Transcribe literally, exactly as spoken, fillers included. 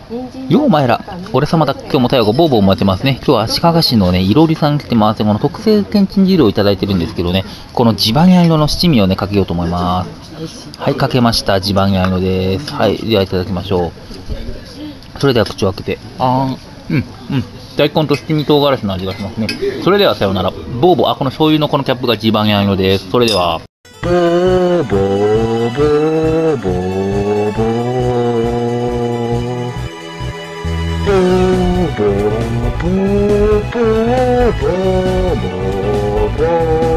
ようお前ら、俺様だ、今日も太陽がボーボー待ってますね。今日は足利市のね、いろりさん来てます。この特製けんちん汁をいただいてるんですけどね、この地盤屋色の七味をね、かけようと思います。はい、かけました。地盤屋色です。はい、ではいただきましょう。それでは口を開けて、あーん、うん、うん。大根と七味唐辛子の味がしますね。それではさようなら。ボーボー、あ、この醤油のこのキャップが地盤屋色です。それでは。ボーボーボーボーボー。ボーボーボーボーボーボーボー。